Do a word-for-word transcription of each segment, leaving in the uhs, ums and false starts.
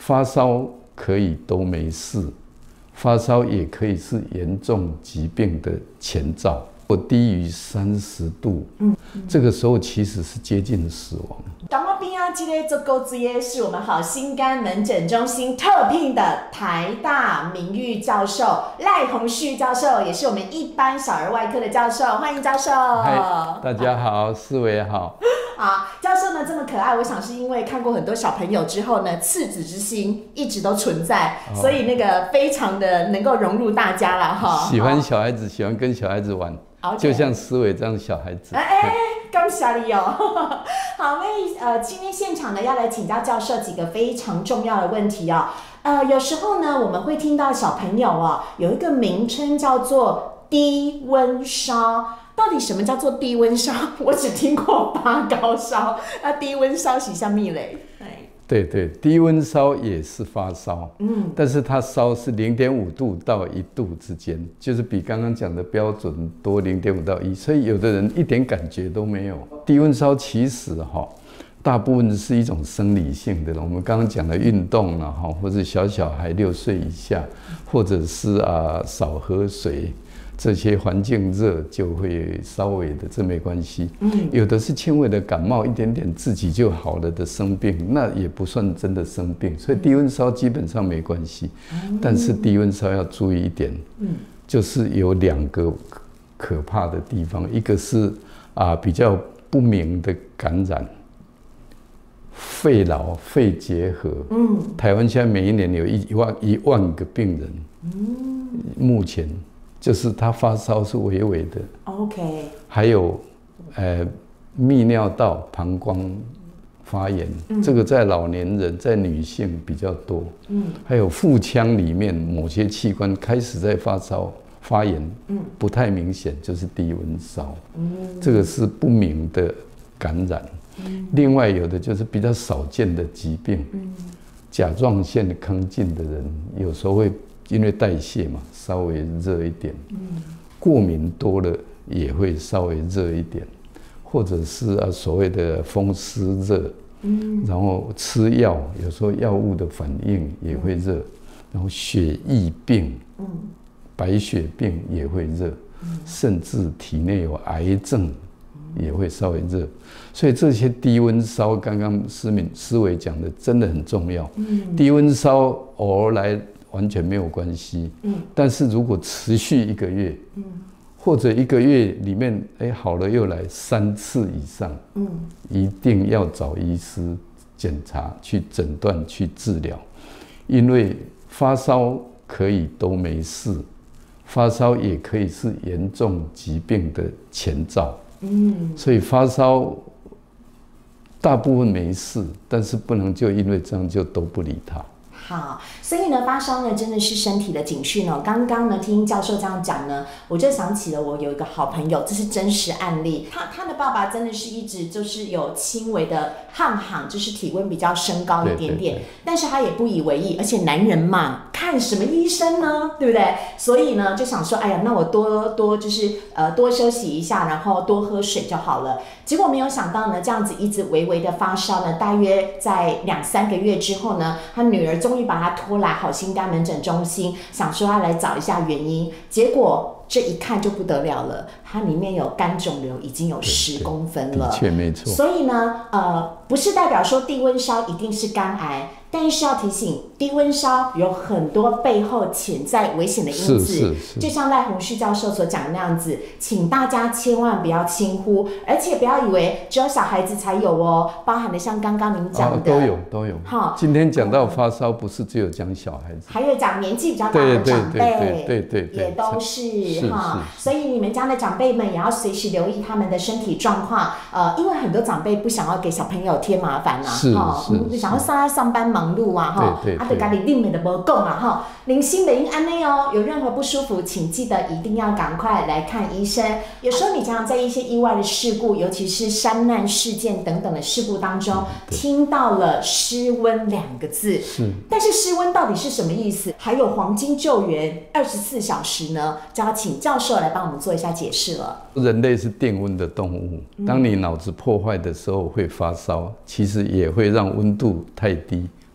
发烧可以都没事，发烧也可以是严重疾病的前兆。我低于三十度，嗯，这个时候其实是接近死亡。 刚刚边啊，今天做钩子耶，是我们好心肝门诊中心特聘的台大名誉教授赖鸿旭教授，也是我们一般小儿外科的教授，欢迎教授。 嗨，大家好，思维好。 好，教授呢这么可爱，我想是因为看过很多小朋友之后呢，赤子之心一直都存在，哦、所以那个非常的能够融入大家啦哈。 喜欢小孩子，喜欢跟小孩子玩。Okay. 就像思维这样小孩子， 哎哎，感谢你哦。好，那呃，今天现场呢要来请教教授几个非常重要的问题哦。呃，有时候呢我们会听到小朋友哦有一个名称叫做低温烧，到底什么叫做低温烧？我只听过发高烧，那低温烧是什么嘞？ 对对，低温烧也是发烧，嗯，但是它烧是零点五度到一度之间，就是比刚刚讲的标准多零点五到一，所以有的人一点感觉都没有。低温烧其实哈，大部分是一种生理性的，我们刚刚讲的运动啊，哈，或者小小孩六岁以下，或者是啊少喝水。这些环境热就会稍微的，这没关系。嗯，有的是轻微的感冒，一点点自己就好了的生病，那也不算真的生病。所以低温烧基本上没关系，嗯、但是低温烧要注意一点，嗯，就是有两个可怕的地方，一个是啊比较不明的感染，肺痨、肺结核。嗯，台湾现在每一年有一万一万个病人，嗯，目前。就是他发烧是微微的 ，OK， 还有，呃，泌尿道、膀胱发炎，嗯、这个在老年人、在女性比较多，嗯，还有腹腔里面某些器官开始在发烧、发炎，嗯，不太明显，就是低温烧，嗯，这个是不明的感染，嗯，另外有的就是比较少见的疾病，嗯，甲状腺亢进的人有时候会。因为代谢嘛，稍微热一点，嗯，过敏多了也会稍微热一点，或者是啊所谓的风湿热，嗯，然后吃药，有时候药物的反应也会热，然后血液病，嗯，白血病也会热，嗯，甚至体内有癌症也会稍微热，所以这些低温烧，刚刚思敏思维讲的真的很重要，嗯，低温烧偶尔来。完全没有关系，嗯，但是如果持续一个月，嗯，或者一个月里面，哎，好了又来三次以上，嗯，一定要找医师检查、去诊断、去治疗，因为发烧可以都没事，发烧也可以是严重疾病的前兆，嗯，所以发烧大部分没事，但是不能就因为这样就都不理他。 好，所以呢，发烧呢真的是身体的警讯哦。刚刚呢听教授这样讲呢，我就想起了我有一个好朋友，这是真实案例。他他的爸爸真的是一直就是有轻微的汗汗，就是体温比较升高一点点，对对对，但是他也不以为意，而且男人嘛，看什么医生呢，对不对？所以呢就想说，哎呀，那我多多就是呃多休息一下，然后多喝水就好了。结果没有想到呢，这样子一直微微的发烧呢，大约在两三个月之后呢，他女儿终于把他拖来好心肝门诊中心，想说要来找一下原因。结果这一看就不得了了，它里面有肝肿瘤，已经有十公分了。 的确没错。 所以呢，呃，不是代表说低温烧一定是肝癌。但是要提醒，低温烧有很多背后潜在危险的因子，就像赖鸿旭教授所讲的那样子，请大家千万不要轻忽，而且不要以为只有小孩子才有哦，包含的像刚刚您讲的、哦、 都有都有。好，今天讲到发烧，不是只有讲小孩子， 还有讲年纪比较大的长辈， 对对对对， 也都是哈。所以你们家的长辈们也要随时留意他们的身体状况，呃，因为很多长辈不想要给小朋友添麻烦呐、啊， 是是是， 想要上上班忙。忙碌啊，哈，啊，对家里另美的无讲啊，哈，零星的因安内哦，有任何不舒服，请记得一定要赶快来看医生。有时候你常常在一些意外的事故，尤其是山难事件等等的事故当中，听到了失温两个字，是，但是失温到底是什么意思？还有黄金救援二十四小时呢，就要请教授来帮我们做一下解释了。 人类是定温的动物，当你脑子破坏的时候会发烧，其实也会让温度太低。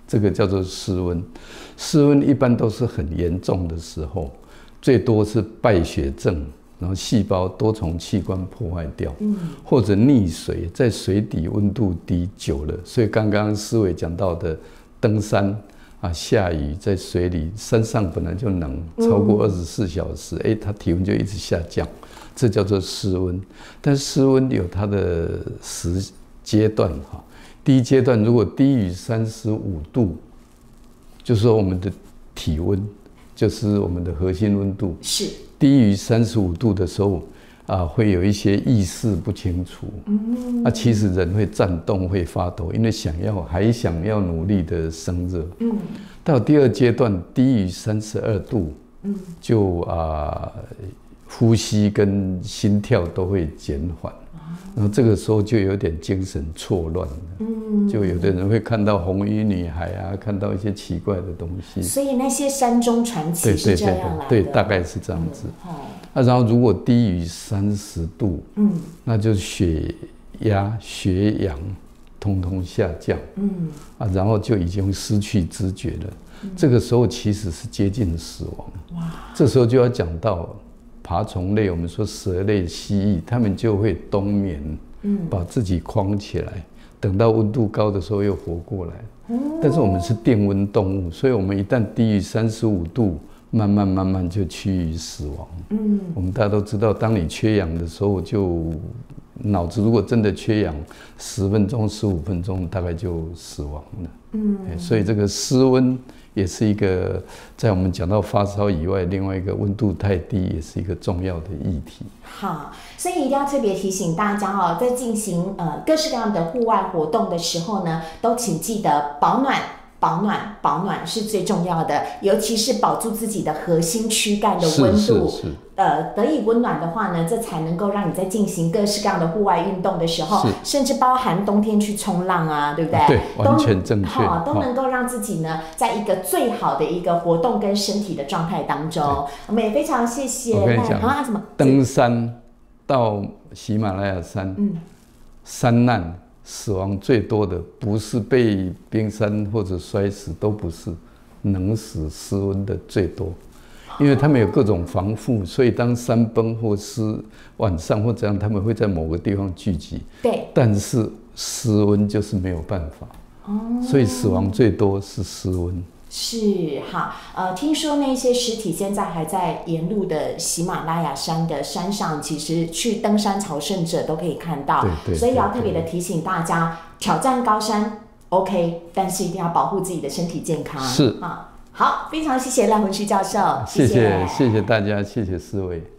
这个叫做失温。失温一般都是很严重的时候，最多是败血症，然后细胞多重器官破坏掉，嗯、或者溺水，在水底温度低久了。所以刚刚思维讲到的登山啊，下雨在水里，山上本来就冷，超过二十四小时，哎、嗯，它体温就一直下降，这叫做失温。但失温有它的时阶段哈。第一阶段如果低于三十五度，就是说我们的体温，就是我们的核心温度是低于三十五度的时候啊，会有一些意识不清楚。嗯，啊，其实人会颤动，会发抖，因为想要还想要努力的生热。嗯，到第二阶段低于三十二度，嗯，就啊呼吸跟心跳都会减缓。然后这个时候就有点精神错乱了，嗯，就有的人会看到红衣女孩啊，看到一些奇怪的东西。 所以那些山中传奇是这样来的， 对，大概是这样子。嗯、啊，然后如果低于三十度，嗯，那就血压、血氧通通下降，嗯，啊，然后就已经失去知觉了。嗯、这个时候其实是接近死亡。哇，这时候就要讲到。爬虫类，我们说蛇类、蜥蜴，它们就会冬眠，嗯，把自己框起来，等到温度高的时候又活过来。嗯、但是我们是定温动物，所以我们一旦低于三十五度，慢慢慢慢就趋于死亡。嗯，我们大家都知道，当你缺氧的时候，就脑子如果真的缺氧，十分钟、十五分钟，大概就死亡了。嗯，所以这个失温。也是一个在我们讲到发烧以外，另外一个温度太低，也是一个重要的议题。 好，所以一定要特别提醒大家哦，在进行呃各式各样的户外活动的时候呢，都请记得保暖。保暖，保暖是最重要的，尤其是保住自己的核心躯干的温度。是是是呃，得以温暖的话呢，这才能够让你在进行各式各样的户外运动的时候，甚至包含冬天去冲浪啊，对不对？ 对，完全正确。 哦，都能够让自己呢，在一个最好的一个活动跟身体的状态当中。我们也非常谢谢。 我跟你讲啊，什么登山到喜马拉雅山，嗯，山难。死亡最多的不是被冰山或者摔死，都不是，冷死、失温的最多，因为他们有各种防护，所以当山崩或是晚上或怎样，他们会在某个地方聚集。 对， 但是失温就是没有办法，哦，所以死亡最多是失温。 是好，呃，听说那些尸体现在还在沿路的喜马拉雅山的山上，其实去登山朝圣者都可以看到， 对对， 所以要特别的提醒大家，挑战高山 OK， 但是一定要保护自己的身体健康。 是啊，好，非常谢谢赖文旭教授， 谢谢谢谢大家，谢谢思维。